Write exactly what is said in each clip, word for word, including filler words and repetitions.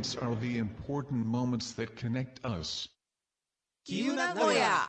moments are the important moments that connect us. きゆなごや。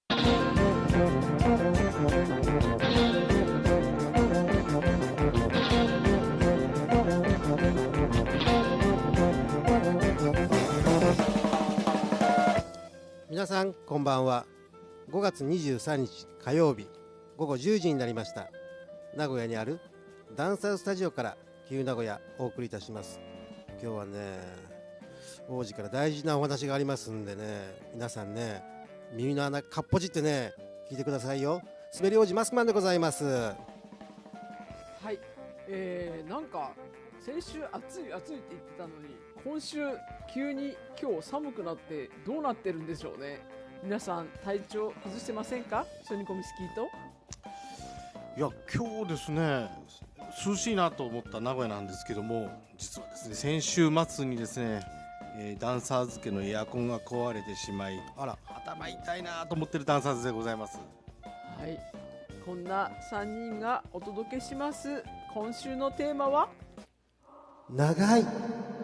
皆さんこんばんは。ごがつにじゅうさんにち火曜日ごごじゅうじになりました。名古屋にあるダンサースタジオからきゆう名古屋お送りいたします。今日はね、王子から大事なお話がありますんでね、皆さんね、耳の穴かっぽじってね、聞いてくださいよ。滑り王子マスクマンでございます。はい、えー、なんか先週暑い暑いって言ってたのに、今週急に今日寒くなってどうなってるんでしょうね。皆さん体調崩してませんか？ソニコミスキーと。 いや、今日ですね、涼しいなと思った名古屋なんですけども、実はですね、先週末にですね、えー、ダンサーズ家のエアコンが壊れてしまい、あら、頭痛いなと思ってるダンサーズでございます。 はい、こんなさんにんがお届けします。今週のテーマは長い。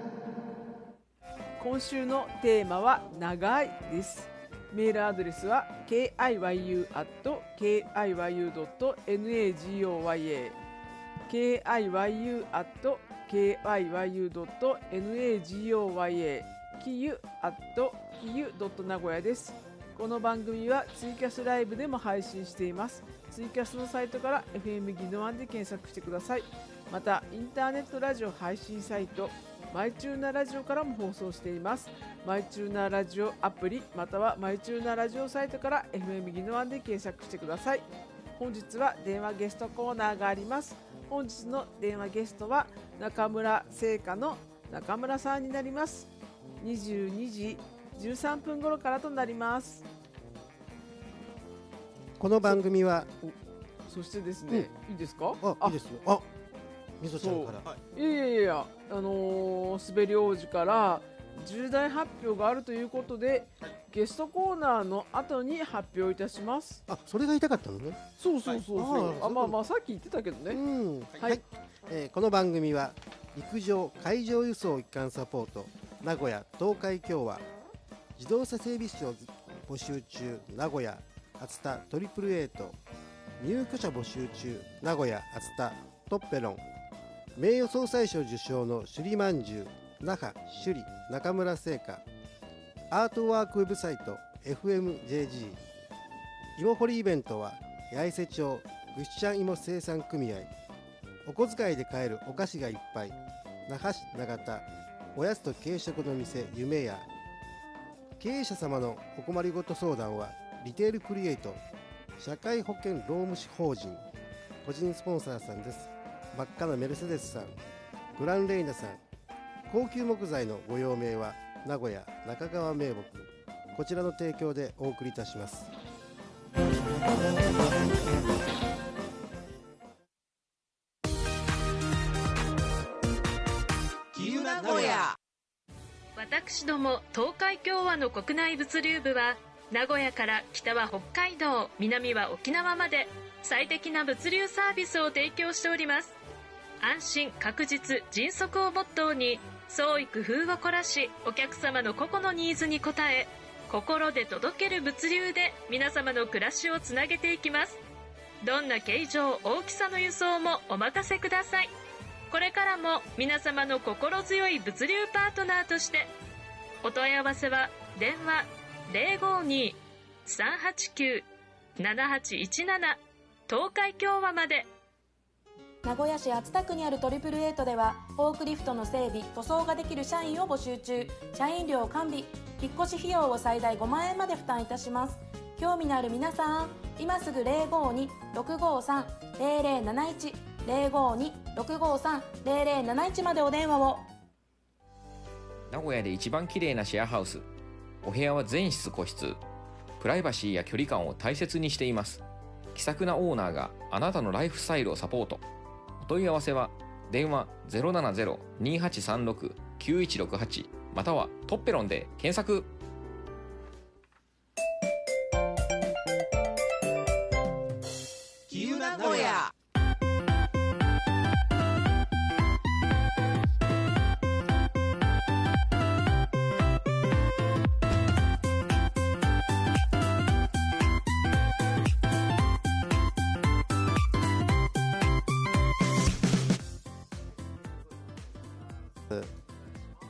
今週のテーマは長いです。メールアドレスは ケーアイワイユー アット ケーアイワイユー ドット ナゴヤ ケーアイワイユー アット ケーアイワイユー ドット ナゴヤ きゆ アット きゆ ドット 名古屋です。この番組はツイキャスライブでも配信しています。ツイキャスのサイトから エフエム ギノワンで検索してください。またインターネットラジオ配信サイトマイチューナラジオからも放送しています。マイチューナラジオアプリまたはマイチューナラジオサイトから エフエム ギノワンで検索してください。本日は電話ゲストコーナーがあります。本日の電話ゲストは中村製菓の中村さんになります。にじゅうにじじゅうさんぷん頃からとなります。 この番組はそ, そしてですね、うん、いいですか？ あ、いいですよ。あ、みそちゃんから。 いやいやいや、あのー、滑り王子から重大発表があるということで、はい、ゲストコーナーの後に発表いたします。 あ、それが言いたかったのね。 そうそうそうそう、はい、ああまあまあさっき言ってたけどね。 うん、 はい、はい、 えー、この番組は陸上海上輸送一貫サポート名古屋東海共和自動車整備士を募集中名古屋熱田トリプルエイト入居者募集中名古屋熱田トッペロン名誉総裁賞受賞の首里まんじゅう那覇首里中村製菓アートワークウェブサイト エフエムジェージー 芋掘りイベントは八重瀬町ぐっしゃん芋生産組合お小遣いで買えるお菓子がいっぱい那覇市長田おやつと軽食の店夢屋経営者様のお困りごと相談はリテールクリエイト社会保険労務士法人個人スポンサーさんです。真っ赤なメルセデスさんグランレイナさん高級木材のご用命は名古屋中川名木こちらの提供でお送りいたします。 きゆなごや。 私ども東海共和の国内物流部は名古屋から北は北海道南は沖縄まで最適な物流サービスを提供しております。安心確実迅速をモットーに創意工夫を凝らしお客様の個々のニーズに応え心で届ける物流で皆様の暮らしをつなげていきます。どんな形状大きさの輸送もお任せください。これからも皆様の心強い物流パートナーとしてお問い合わせは電話 ゼロごに さんはちきゅう ななはちいちなな 東海共和まで。 名古屋市熱田区にあるトリプルエイトではフォークリフトの整備塗装ができる社員を募集中。社員料完備引っ越し費用を最大ごまんえんまで負担いたします。興味のある皆さん今すぐ ゼロごに ろくごさん ゼロゼロなないち ゼロごに ろくごさん ゼロゼロなないちまでお電話を。 名古屋で一番綺麗なシェアハウス。お部屋は全室個室。プライバシーや距離感を大切にしています。気さくなオーナーがあなたのライフスタイルをサポート。お問い合わせは電話 ゼロななゼロ にはちさんろく きゅういちろくはち またはトッペロンで検索。 きゆなごや。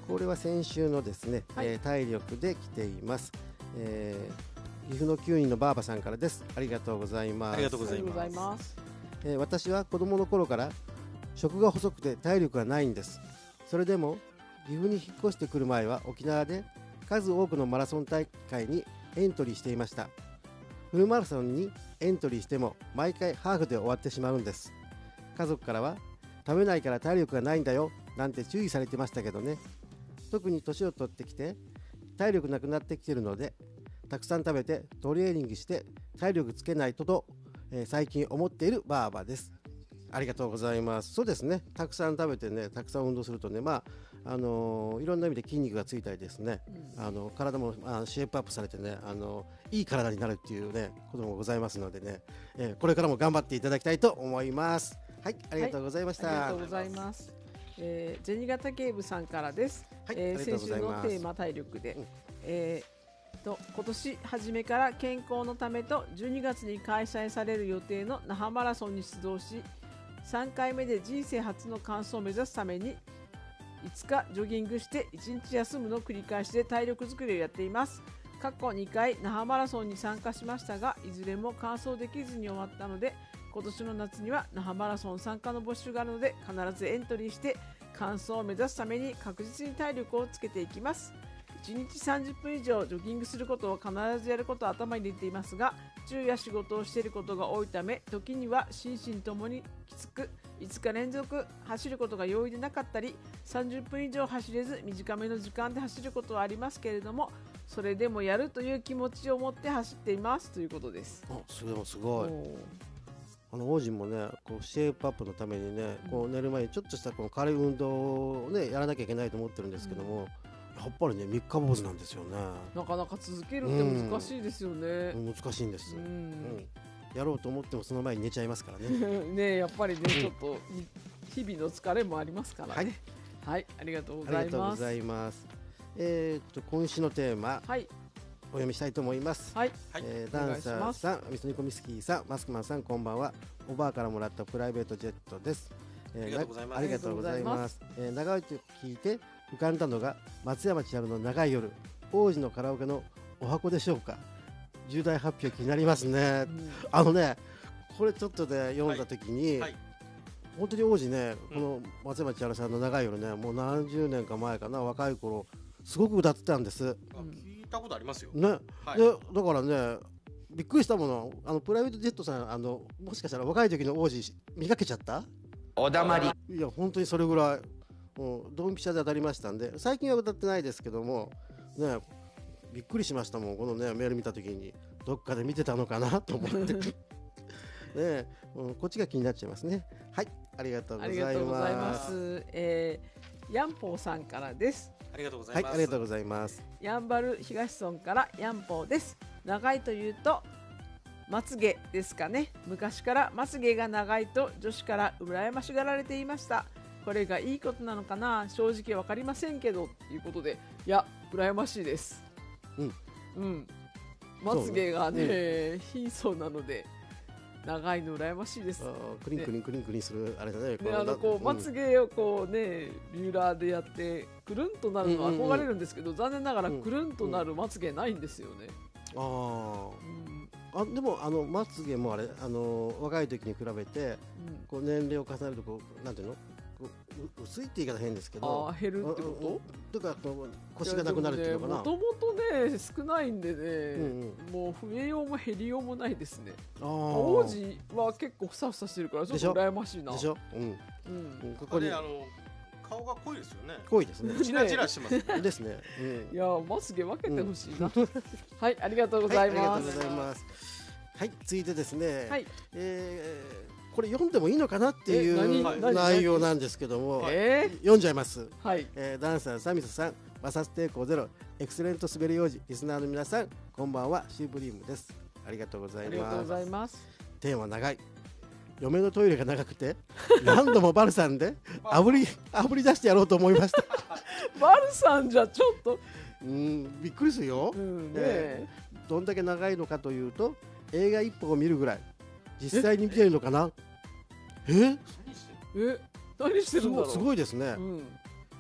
これは先週のですね、 はいえー体力で来ています、えー、岐阜のきゅうにんのばあばさんからです。ありがとうございます。 ありがとうございありがとうございまます。 えー私は子供の頃から食が細くて体力がないんです。それでも岐阜に引っ越してくる前は沖縄で数多くのマラソン大会にエントリーしていました。フルマラソンにエントリーしても毎回ハーフで終わってしまうんです。家族からは食べないから体力がないんだよなんて注意されてましたけどね。特に年を取ってきて体力なくなってきてるので、たくさん食べてトレーニングして体力つけないとと、えー最近思っているばあばです。ありがとうございます。そうですね、たくさん食べてね、たくさん運動するとね、まああのーいろんな意味で筋肉がついたりですね、あの体もあシェイプアップされてね、あのいい体になるっていうねこともございますのでね、えーこれからも頑張っていただきたいと思います。はい、ありがとうございました。 ありがとうございます。えー、銭形警部さんからです。 はいえーありがとう先週ございますのテーマ体力で、 うんえーと今年初めから健康のためとじゅうにがつに開催される予定の那覇マラソンに出場し、さんかいめで人生初の完走を目指すためにいつかジョギングしていちにち休むの繰り返しで体力づくりをやっています。過去にかい那覇マラソンに参加しましたが、いずれも完走できずに終わったので、今年の夏には那覇マラソン参加の募集があるので、必ずエントリーして完走を目指すために確実に体力をつけていきます。いちにちさんじゅっぷん以上ジョギングすることを必ずやることを頭に入れていますが、昼夜仕事をしていることが多いため、時には心身ともにきつく、いつか連続走ることが容易でなかったり、さんじゅっぷん以上走れず短めの時間で走ることはありますけれども、それでもやるという気持ちを持って走っていますということです。 あ、すごいすごい。 おーあの王子もね、こうシェイプアップのためにね、こう寝る前にちょっとしたこの軽い運動をねやらなきゃいけないと思ってるんですけども、やっぱりね三日坊主なんですよね。 なかなか続けるって難しいですよね。 難しいんです。 ううんんやろうと思ってもその前に寝ちゃいますからね。 ねえやっぱりねちょっと日々の疲れもありますからね。はい、ありがとうごあざいます。 りがとうございます。えーっと今週のテーマはいお読みしたいと思います。 はいえーダンお願いしますサーさん、みそにこみスキーさん、マスクマンさん、こんばんは。おばあからもらったプライベートジェットです。えーありがとうございますありがとうございます。えー長いと聞いて浮かんだのが松山千春の長い夜、王子のカラオケのお箱でしょうか。重大発表気になりますね。 うんあのね、これちょっとね読んだ時に、 はいはい本当に王子ね、この松山千春さんの長い夜ね、もう何十年か前かな、若い頃すごく歌ってたんです。 あ聞いたことありますよ。 ね、 はいでだからねびっくりしたもの、あのプライベートジェットさん、あのもしかしたら若い時の王子見かけちゃった？ おだまりいや本当にそれぐらい、うん、ドンピシャで当たりましたんで、最近は歌ってないですけどもね、びっくりしましたもん、このねメール見た時にどっかで見てたのかなと思ってね、うん、こっちが気になっちゃいますね。はい、ありがとうごあざいます。 りがとうございます。えー、ヤンポーさんからです。 ありがとうござはいい、 ます。 ありがとうございます。 やんばる東村からヤンポーです。長いというとまつげですかね。昔からまつげが長いと女子から羨ましがられていました。これがいいことなのかな、正直わかりませんけどということで、いや羨ましいです。 うんうん、まつげがね貧相なので長いの羨ましいです。 あークリンクリンクリンクリンするあれだね。 ね、あのこうまつげをこうねビューラーでやってくるんとなるのは憧れるんですけど、残念ながらくるんとなるまつげないんですよね。 あーうんあでもあのまつげもあれ、あの若い時に比べてうんこう年齢を重ねるとこうなんていうの、こうう薄いって言い方変ですけど、 あー減るってことかこう腰がなくなるっていうのかな。 もともとね少ないんでね、 うんもう増えようも減りようもないですね。 あー王子は結構ふさふさしてるからちょっと羨ましいな。 でしょ。うん。 うんうんここにこれあの顔が濃いですよね。 濃いですね。 チラチラしてますね。 ですね。うん。 いやまつげ分けてほしいな。はい、ありがとうございます。 はい、ありがとうございます。はい、続いてですね。 はい。 えー、これ読んでもいいのかなっていえ何う何内容なんですけども、 え読んじゃいます。 ー、はい。 えーダンサーサミソさん、摩擦抵抗ゼロ、エクセレント滑り王子、リスナーの皆さん、こんばんは、シューブリームです。ありがとうございありがとうごます。 ざいます。 テーマ長い。嫁のトイレが長くて、何度もバルさんで炙り炙り出してやろうと思いました。 バルさんじゃちょっと、 うん、びっくりするよ。 うんねえどんだけ長いのかというと、映画一本を見るぐらい。実際に見てるのかな。え？ え、何してすごいるんだろう。 すごいですねう。ん。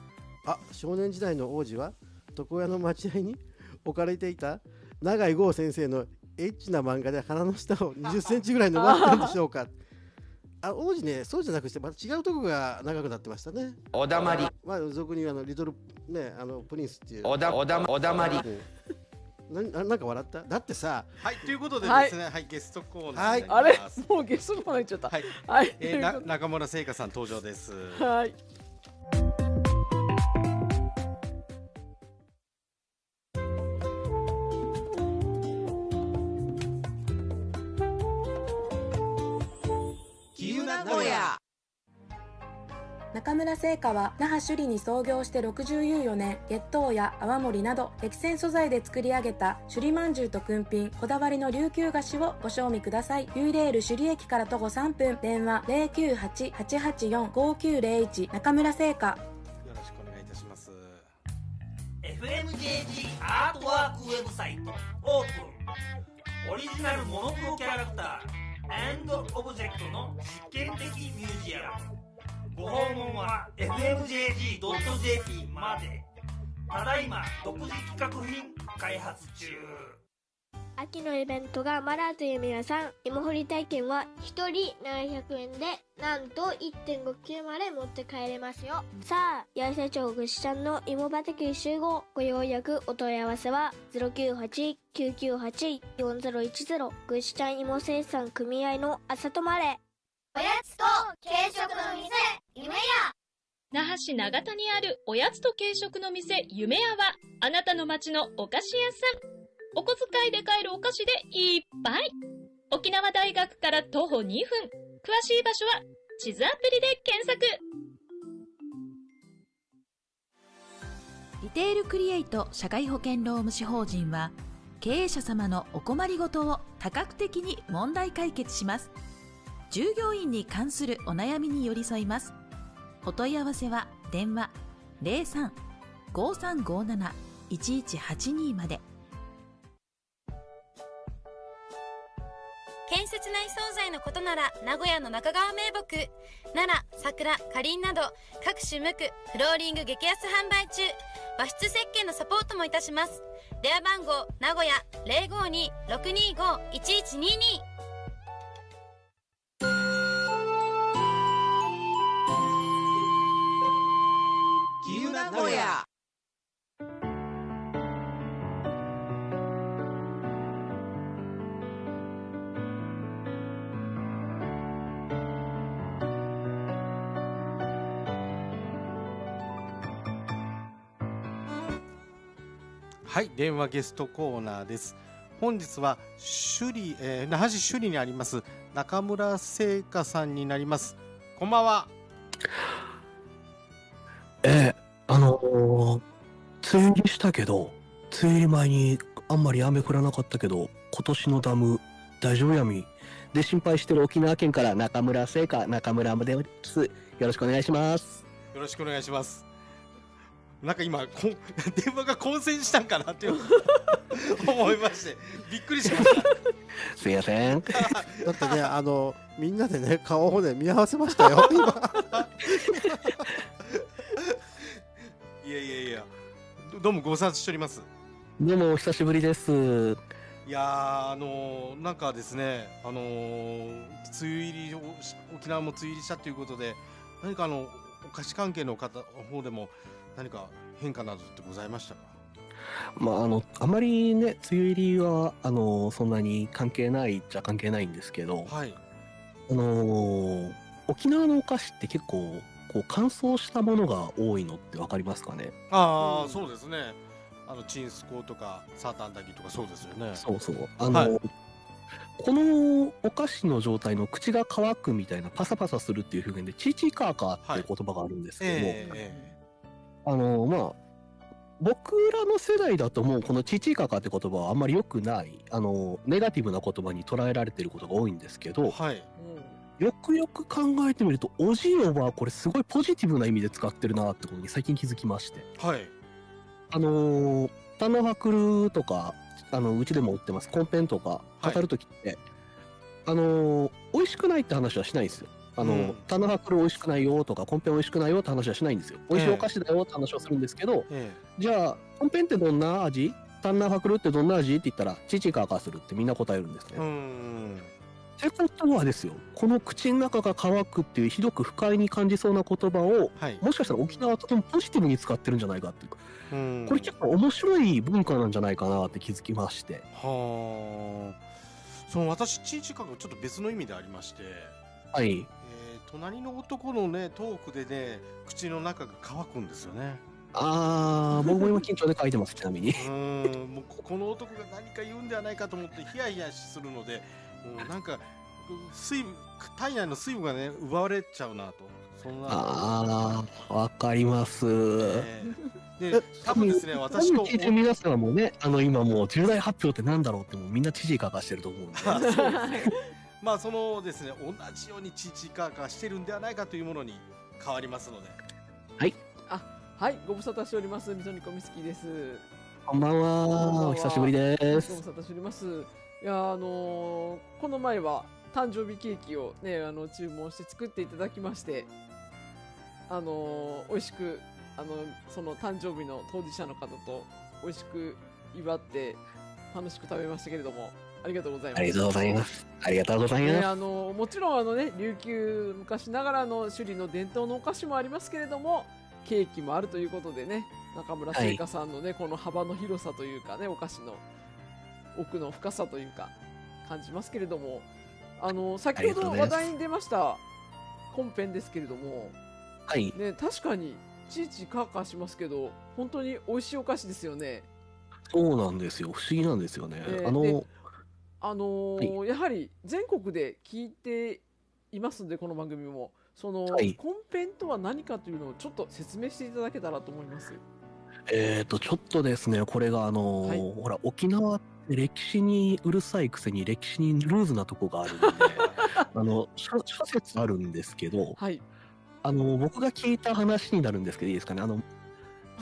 あ、少年時代の王子は床屋の待合に置かれていた永井豪先生のエッチな漫画で鼻の下をにじゅっセンチぐらい伸ばしたんでしょうか。あ、王子ね、そうじゃなくてまた違うとこが長くなってましたね。 おだまり。 まあ俗に言うあのリトルね、あのプリンスっていう。 おだおだおだまり。 なななんか笑った？だってさ。 はい、ということでですね、はい、はい、ゲストコーナーになります。 あれ、もうゲストコーナー行っちゃった。 はい、 はい、 えー、な中村聖華さん登場です。 はい。 中村製菓は那覇首里に創業してろくじゅうよねん、月桃や泡盛など激戦素材で作り上げた首里まんじゅうとくんぴん、こだわりの琉球菓子をご賞味ください。ユーレール首里駅から徒歩さんぷん、電話 ゼロきゅうはち はちはちよん ごきゅうゼロいち。中村製菓。 よろしくお願いいたします。 エフエムジェージー アートワークウェブサイトオープン。オリジナルモノクロキャラクター&オブジェクトの実験的ミュージアム。ご訪問は エフエムジェージードットジェーピー まで。ただいま独自企画品開発中。 秋のイベントがマラーという皆さん、芋掘り体験はひとりななひゃくえんでなんと いってんごキロまで持って帰れますよ。さあ、八重瀬町ぐしちゃんの芋畑集合。ご予約お問い合わせは ゼロきゅうはち きゅうきゅうはち よんゼロいちゼロ。ぐしちゃん芋生産組合の朝泊まれ。 おやつと軽食の店、夢屋。 那覇市長田にあるおやつと軽食の店夢屋は、あなたの街のお菓子屋さん。お小遣いで買えるお菓子でいっぱい。沖縄大学から徒歩にふん。詳しい場所は地図アプリで検索。 リテールクリエイト社会保険労務士法人は、経営者様のお困りごとを多角的に問題解決します。従業員に関するお悩みに寄り添います。お問い合わせは電話 ゼロさん ごさんごなな いちいちはちに まで。 建設内装材のことなら名古屋の中川名木、奈良、桜、かりんなど各種無垢フローリング激安販売中。和室設計のサポートもいたします。電話番号名古屋 ゼロごに ろくにご いちいちにに。 名古屋。 はい、電話ゲストコーナーです。本日は首里、えー、那覇市首里にあります中村製菓さんになります。こんばんは。 えー、あのー、梅雨入りしたけど、梅雨入り前にあんまり雨降らなかったけど、今年のダム大丈夫やみで心配してる沖縄県から中村製菓中村です。よろしくお願いします。 よろしくお願いします。なんか今こ電話が混戦したんかなって思いましてびっくりしました。 すいません。 だってね、あのみんなでね顔をね見合わせましたよ今。 いやいやいや、どうもご無沙汰しております。 どうもお久しぶりです。 いやー、あのー、なんかですね、あのー、梅雨入り沖縄も梅雨入りしたということで、何かあのお菓子関係の方方でも何か変化などってございましたか？ まああのあまりね梅雨入りはあのそんなに関係ないっちゃ関係ないんですけど、 はい、 あのー、沖縄のお菓子って結構こう乾燥したものが多いのってわかりますかね？ ああ、うん、そうですね。あのチンスコーとかサーターアンダギーとかそうですよね。 そうそう。あのーはい、このお菓子の状態の口が乾くみたいなパサパサするっていう表現でチーチーカーカーっていう言葉があるんですけども、はい、えーえーあのまあ僕らの世代だともうこのチーチーカーカーって言葉はあんまり良くないあのネガティブな言葉に捉えられていることが多いんですけど、はい、よくよく考えてみるとおじおはこれすごいポジティブな意味で使ってるなってことに最近気づきまして、はい、あのタノハクルとかあのうちでも売ってますコンペンとか語るときって、はい、あの美味しくないって話はしないんですよ。 あの、うん、タンナーファクル美味しくないよとかコンペ美味しくないよって話はしないんですよ。美味しいお菓子だよって話をするんですけど、ええ、じゃあコンペンってどんな味、タンナーファクルってどんな味って言ったらチチカーカーするってみんな答えるんですね。うん、ってことはですよ、この口の中が乾くっていうひどく不快に感じそうな言葉を、はい、もしかしたら沖縄はとてもポジティブに使ってるんじゃないかっていうか、うん、これ結構面白い文化なんじゃないかなって気づきまして。 はあ。その私チチカーカーちょっと別の意味でありまして、はい。隣の男のねトークでね口の中が乾くんですよね。 ああ、僕も今緊張で書いてます。ちなみに。 うん、もうこの男が何か言うんではないかと思ってヒヤヒヤするので、もうなんか水分、体内の水分がね奪われちゃうなと。そんな。 ああ、わかります。 えー、で、多分ですね、私と皆さんもね、あの今もう重大発表ってなんだろうってもうみんな知事かかしてると思うんで。そうですね。 まあそのですね、同じようにチチカーカーしてるんではないかというものに変わりますので。 はい。 あ、はい、ご無沙汰しております。みそにこみすきです。 こんばんは。お久しぶりです。 ご無沙汰しております。いや、あのー、この前は誕生日ケーキをね、あの注文して作っていただきまして、あのー、美味しくあのその誕生日の当事者の方と美味しく祝って楽しく食べましたけれども。ありがとうございます。 ありがとうございます。ありがとうございます。ね、 あのもちろんあのね琉球昔ながらの首里の伝統のお菓子もありますけれども、ケーキもあるということでね、中村製菓さんのね、はい、この幅の広さというかね、お菓子の奥の深さというか感じますけれども、あの先ほど話題に出ましたコンペンですけれども、 はいね、確かにチーチーカーカーしますけど本当に美味しいお菓子ですよね。 そうなんですよ。不思議なんですよね。えー、あのあのーはい、やはり全国で聞いていますので、この番組もその、はい、コンペンとは何かというのをちょっと説明していただけたらと思います。 えーとちょっとですね、これがあのーはい、ほら沖縄って歴史にうるさいくせに歴史にルーズなとこがあるんであの諸説あるんですけど、 はい、 あの僕が聞いた話になるんですけどいいですかね。あの、はい、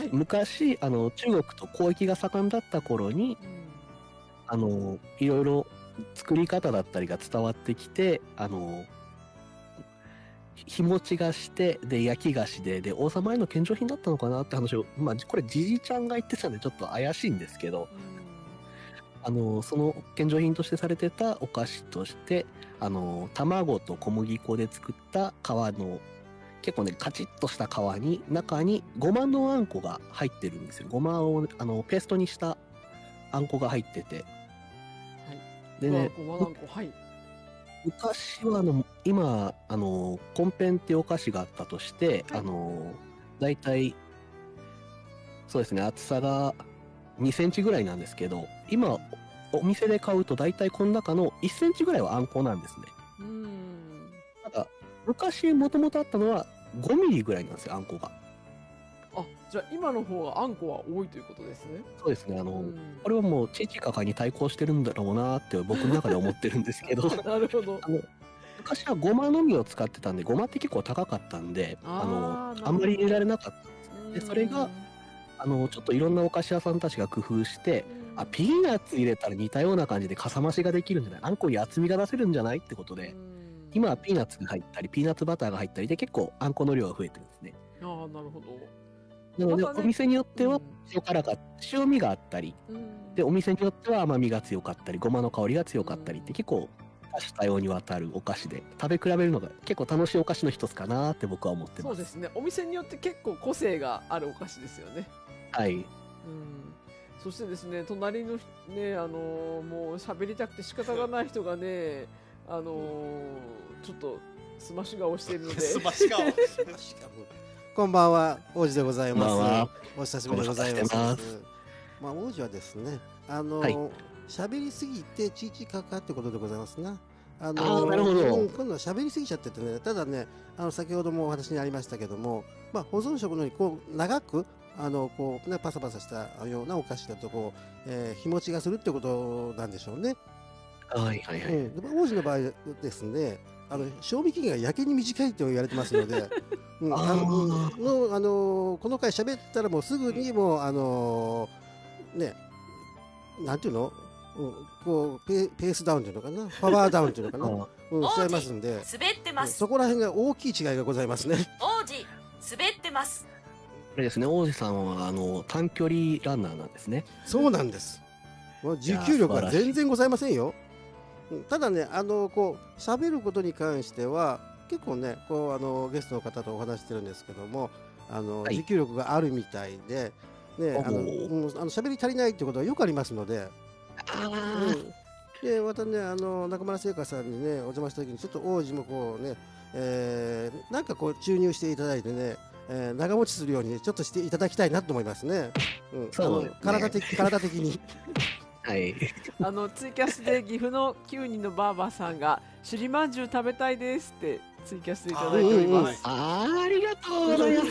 昔あの中国と交易が盛んだった頃に、うん、あのいろいろ作り方だったりが伝わってきて、あの日持ちがしてで焼き菓子でで王様への献上品だったのかなって話を、まあこれじじちゃんが言ってたんでちょっと怪しいんですけど、あのその献上品としてされてたお菓子としてあの卵と小麦粉で作った皮の結構ねカチッとした皮に中にごまのあんこが入ってるんですよ。ごまをあのペーストにしたあんこが入ってて、でね、 はい、 昔はあの今あのコンペンっていうお菓子があったとして、はい、あのだいたいそうですね厚さがにセンチぐらいなんですけど、今お店で買うとだいたいこの中のいっセンチぐらいはあんこなんですね。 うん。 ただ昔もともとあったのはごミリぐらいなんですよ、あんこが。 あ、じゃあ今の方があんこは多いということですね。 そうですね。あの、うん、これはもうチーチカカに対抗してるんだろうなって僕の中で思ってるんですけどなるほど。 あの昔はごまのみを使ってたんで、ごまって結構高かったんで、あのあんまり入れられなかったんです。でそれがあのちょっといろんなお菓子屋さんたちが工夫して、あピーナッツ入れたら似たような感じでかさ増しができるんじゃない、あんこに厚みが出せるんじゃないってことで、今はピーナッツが入ったりピーナッツバターが入ったりで結構あんこの量が増えてるんですね。 ああ、なるほど。 なので、まね、お店によっては塩辛か塩味があったり、うん、でお店によっては甘みが強かったりごまの香りが強かったりって、結構多種多様にわたるお菓子で食べ比べるのが結構楽しいお菓子の一つかなって僕は思ってます。 そうですね。お店によって結構個性があるお菓子ですよね。 はい。うん。 そしてですね、隣のね、あのー、もう喋りたくて仕方がない人がね、あのー、ちょっとスマッシュ顔しているのでスマッシュ顔こんばんは、王子でございます。お久しぶりでございます。まあ王子はですね、あの喋、はい、りすぎてチーチーカカってことでございますな。あのあなるほど、 うん、今度は喋りすぎちゃっててね、ただね、あの先ほどもお話にありましたけども、まあ保存食のようにこう長くあのこうねパサパサしたようなお菓子だとこう、えー、日持ちがするってことなんでしょうね。 はいはいはい。 うん、で王子の場合ですね。あの賞味期限がやけに短いと言われてますので、うん、あののあのこの回喋ったらもうすぐにもうあのね、なんていうの、うん、こうペペースダウンというのかな、パワーダウンというのかな、 うん、しちゃいますんで、 滑ってます。 そこら辺が大きい違いがございますね。 王子滑ってます。 これですね、王子さんはあの短距離ランナーなんですね。 そうなんです。もう持久力は全然ございませんよ。ただね、あのこう喋ることに関しては結構ね、こうあのゲストの方とお話してるんですけども、あの、はい、持久力があるみたいで、ね、あのもうあの喋り足りないってことはよくありますので。あうんでまたね、あの中村製菓さんにねお邪魔した時にちょっと王子もこうね、えー、なんかこう注入していただいてね、えー、長持ちするように、ね、ちょっとしていただきたいなと思いますね。うん、そうですね、体的体的に。 はい。 あのツイキャスで岐阜のきゅうにんのばあばさんが首里まんじゅう食べたいですってツイキャスでいただいております。 あー、ありがとうございます。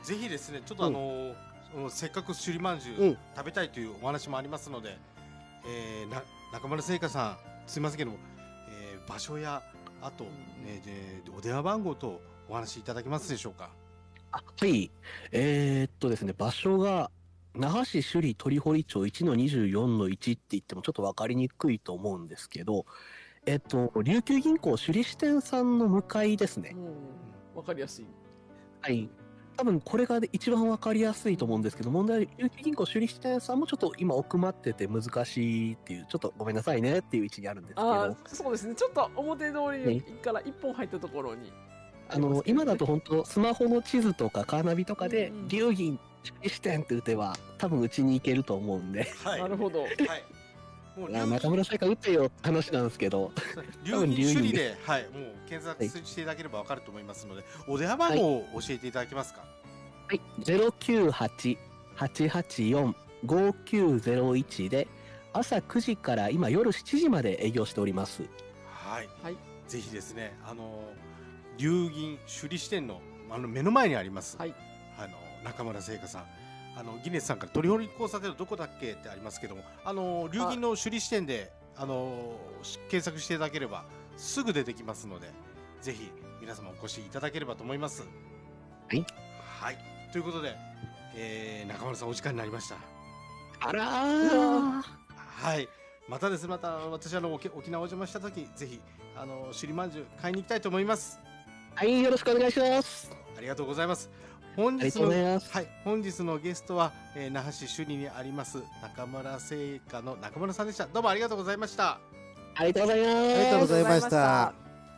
ぜひですね、ちょっとあのーうん、せっかく首里まんじゅう、うん、食べたいというお話もありますので、えー、な中村製菓さん、すみませんけども、えー、場所やあと、ね、でお電話番号とお話しいただけますでしょうか。 あ、はい、えー、っとですね、場所が那覇市首里鳥堀町 いちのにじゅうよんのいち って言ってもちょっと分かりにくいと思うんですけど、えっと琉球銀行首里支店さんの向かいですね。 分かりやすい。 はい。多分これが一番わかりやすいと思うんですけど、問題は琉球銀行首里支店さんもちょっと今奥まってて難しいっていう、ちょっとごめんなさいねっていう位置にあるんですけど。 あ、そうですね、ちょっと表通りから一本入ったところに、ね、 あの今だと本当スマホの地図とかカーナビとかで龍銀首里支店って打てば多分うちに行けると思うんで、 はい、なるほど、はい、 もう中村製菓打ってよって話なんですけど、 龍銀首里で、はい、もう検索していただければわかると思いますので、お電話番号を教えていただけますか。 はい、ゼロきゅうはち はちはちよん ごきゅうゼロいちで朝くじから今夜しちじまで営業しております。 はい、はい、ぜひですね、あの龍銀首里支店のあの目の前にあります、はい、あの中村製菓さん、あのギネスさんから鳥堀交差点のどこだっけってありますけども、あの龍銀の首里支店であの検索していただければすぐ出てきますので、ぜひ皆様お越しいただければと思います。 はい、 はい、ということで、えー、中村さんお時間になりました。 あらー、 はい、またですね、また私あの沖縄お邪魔した時、ぜひあの首里まんじゅう買いに行きたいと思います。 はい、よろしくお願いします。 ありがとうございます。本日の、はい、本日のゲストは、えー、那覇市首里にあります中村製菓の中村さんでした。どうもありがとうございました。 ありがとうございます。 ありがとうございました。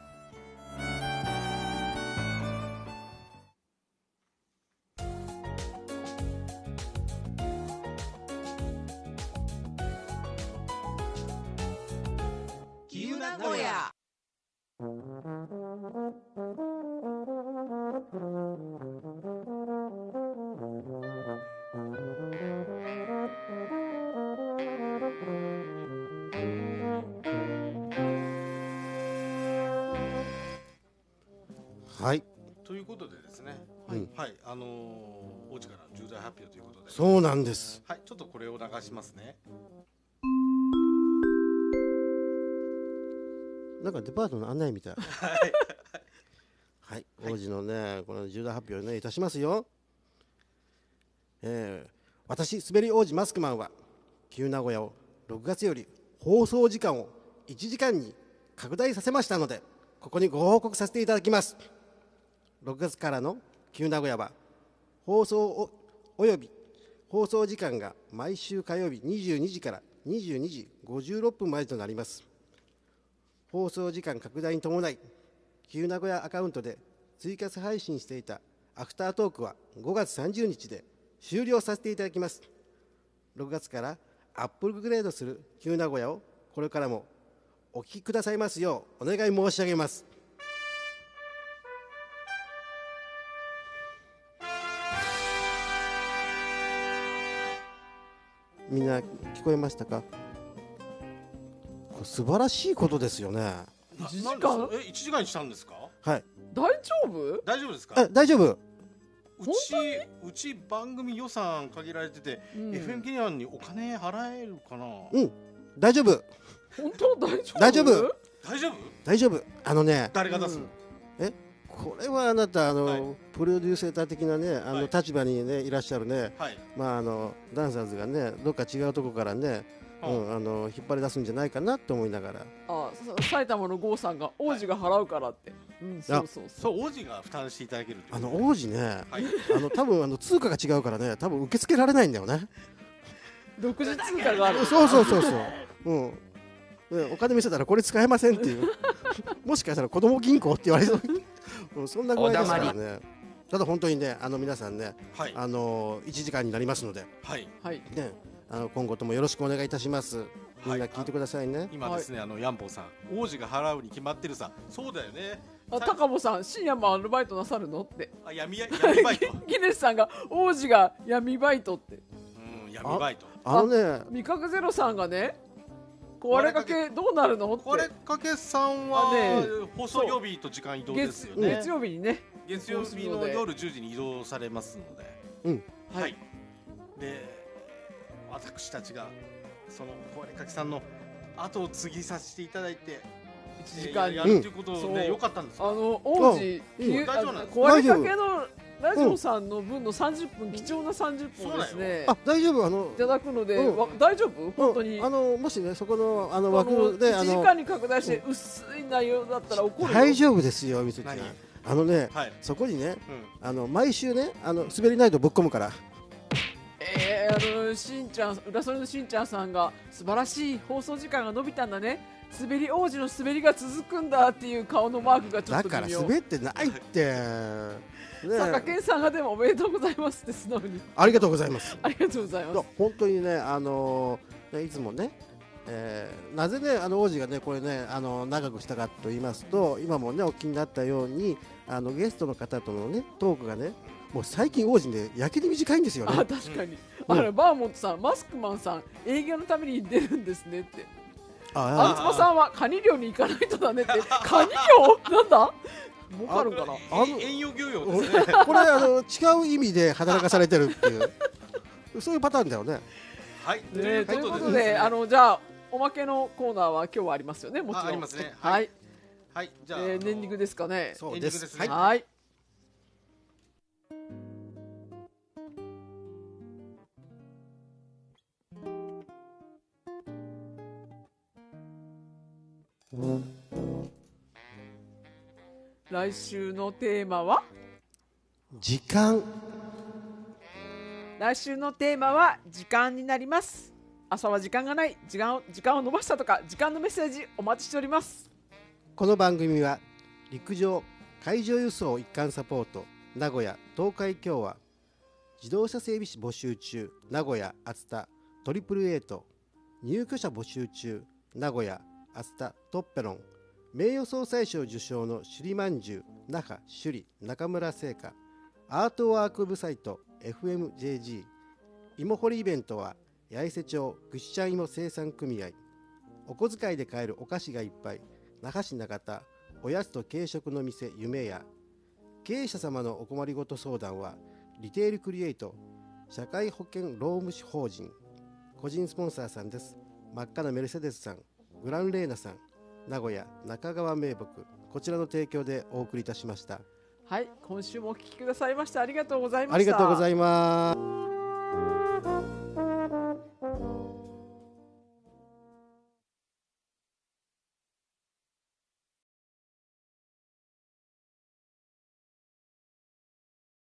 はい。 ということでですね、はい、うん、はい、あのー、王子から重大発表ということで。 そうなんです。 はい、ちょっとこれを流しますね。 なんかデパートの案内みたい。はい。はい、王子のね、この重大発表をね、いたしますよ。えー、私、滑り王子マスクマンは、旧名古屋をろくがつより放送時間をいちじかんに拡大させましたので、ここにご報告させていただきます。ろくがつからの旧名古屋は放送 お, および放送時間が毎週火曜日にじゅうにじからにじゅうにじごじゅうろっぷんまでとなります。放送時間拡大に伴い、旧名古屋アカウントで追加配信していたアフタートークはごがつさんじゅうにちで終了させていただきます。ろくがつからアップグレードする旧名古屋をこれからもお聞きくださいますようお願い申し上げます。みんな聞こえましたか？これ素晴らしいことですよね。 いちじかん？え、いちじかんにしたんですか？ はい。 大丈夫？ 大丈夫ですか？ え、大丈夫。 うちうち番組予算限られてて、うん、エフエム ギニアンにお金払えるかな？ うん、大丈夫。 本当大丈夫？ 大丈夫。 大丈夫？ 大丈夫。あのね。 誰が出すの？ うん、え、これはあなたあの、はい、プロデューサー的なねあの、はい、立場にねいらっしゃるね。はい、まああのダンサーズがねどっか違うところからねうん、あの引っ張り出すんじゃないかなと思いながら。 あ埼玉の郷さんが王子が払うからって、はい、うん、そうそうそう王子が負担していただけるあの王子ね、はい、あの多分あの通貨が違うからね、多分受け付けられないんだよね。 独自通貨がある。 そうそうそうそう、うん、お金見せたらこれ使えませんっていうもしかしたら子供銀行って言われそううん、そんな具合ですからね。ただ本当にね、あの皆さんね、はい、あのいちじかんになりますので、 はいね、あの今後ともよろしくお願いいたします。みんな聞いてくださいね。 はい、今ですね、はい、あのヤンボーさん、王子が払うに決まってるさ。そうだよね。 あ、高保さん、深夜もアルバイトなさるのって。 あ、闇闇バイト。 ギネスさんが王子が闇バイトって。 うん、闇バイト。 あのね、 味覚ゼロさんがね、壊れかけどうなるのって。 壊れかけさんはね、放送曜日と時間移動ですよね。 月曜日にね。 月曜日の夜じゅうじに移動されますので。 うん。 はい。で、私たちがその壊れかけさんの後を継ぎさせていただいていちじかんやるということで良かったんですか。 あの王子、壊れかけのラジオさんの分のさんじゅっぷん、貴重なさんじゅっぷんですね。 あ、大丈夫、あのいただくので、大丈夫、本当に。 あのもしね、そこのあの枠でいちじかんに拡大して薄い内容だったら怒る。 大丈夫ですよ、みつちゃん。あのね、そこにね、あの毎週ね、あの滑りないとぶっ込むから。 えー、あのしんちゃん、浦添のしんちゃんさんが素晴らしい放送時間が伸びたんだね。滑り王子の滑りが続くんだっていう顔のマークがちょっと微妙。 だから滑ってないって。 坂健さんがでもおめでとうございますって素直に。 ありがとうございます。 ありがとうございます。 本当にね、あのー、いつもね、えー、なぜね、あの王子がね、これね、あの長くしたかと言いますと、今もね、お気になったように、あのゲストの方とのね、トークがね。もう最近王子ね、やけに短いんですよね。 あ、確かに。あのバーモントさん、マスクマンさん、営業のために出るんですねって。あつまさんはカニ漁に行かないとだねって。カニ漁なんだ。儲かるかな。 遠洋漁業ですね。 これあの違う意味で働かされてるっていう。そういうパターンだよね。 はい。 ということで、あのじゃあおまけのコーナーは今日はありますよね。もちろん。 ありますね。 はい。 はい。じゃあエンディングですかね。 そうです。 はい。来週のテーマは時間。 来週のテーマは時間になります。朝は時間がない、時間を時間を延ばしたとか、時間のメッセージお待ちしております。 この番組は陸上海上輸送一貫サポート名古屋東海共和、自動車整備士募集中名古屋熱田トリプルエイト、入居者募集中名古屋熱田トッペロン、名誉総裁賞受賞の首里まんじゅう那覇首里中村製菓、アートワークウェブサイト エフエムジェージー、 芋掘りイベントは八重瀬町ぐっしゃん芋生産組合、お小遣いで買えるお菓子がいっぱい那覇市中田おやつと軽食の店夢屋、経営者様のお困りごと相談はリテールクリエイト社会保険労務士法人、個人スポンサーさんです。真っ赤なメルセデスさん、グランレーナさん、名古屋中川名木、こちらの提供でお送りいたしました。 はい、今週もお聞きくださいましてありがとうございました。 ありがとうございます。